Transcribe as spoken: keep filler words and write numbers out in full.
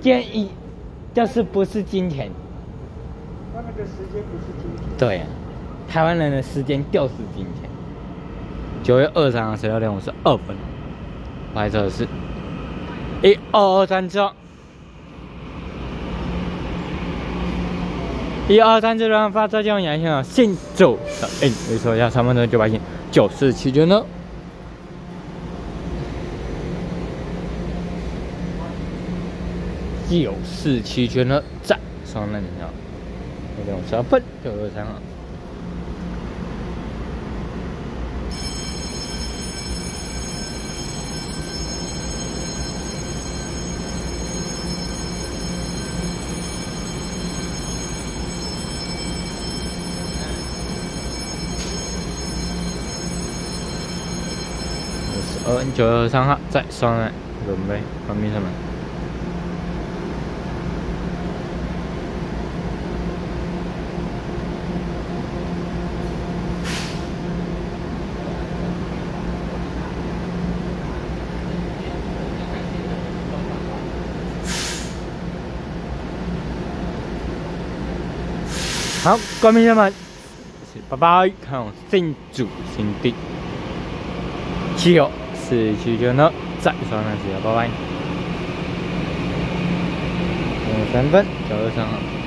间一就是不是金钱。 他们的时间不是金钱。 对，台湾人的时间就是金钱。九月二十三号十六点五十二分，拍摄是一二二三之后，一二三之后发车将阳性信主的，哎，没错，要三分钟九百斤，九四七圈呢。九四七圈呢，在双人条，六点五十二分，九二三号。二九二三号在双人准备关闭车门。好，关闭车门，拜拜，看我新主新地，七友。四七九呢，再双人时，拜拜。五三分，九二三号。